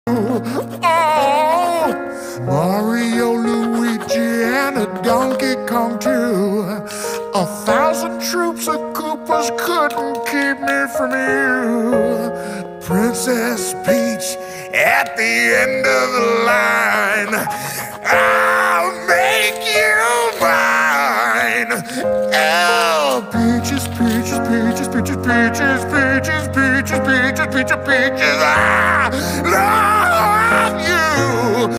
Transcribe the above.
Oh, Mario, Luigi, and a Donkey Kong too. 1,000 troops of Koopas couldn't keep me from you. Princess Peach at the end of the line. I'll make you mine. Oh, peaches, peaches, peaches, peaches, peaches, peaches, peaches, peaches, peaches, peaches. I love you.